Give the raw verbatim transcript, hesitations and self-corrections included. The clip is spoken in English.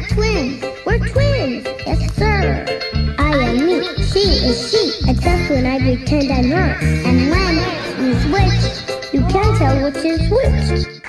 twins. We're twins. Yes, sir. I am me. She is she. Except when I pretend I'm her. And when you switch, you can't tell which is which.